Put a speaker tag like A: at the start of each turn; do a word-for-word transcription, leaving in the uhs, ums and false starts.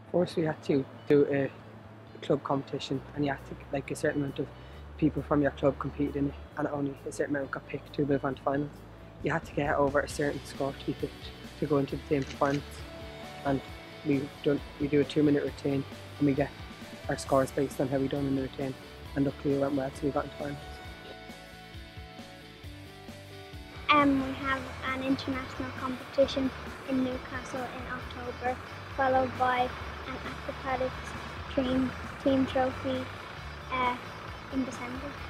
A: First we had to do a club competition, and you had to, like, a certain amount of people from your club competed in it, and only a certain amount got picked to move on to finals. You had to get over a certain score to be picked to go into the team performance, and we done we do a two minute routine, and we get our scores based on how we done in the routine, and luckily it went well, so we got into finals.
B: Um, we have an international competition in Newcastle in October, followed by an acrobatics team, team trophy uh, in December.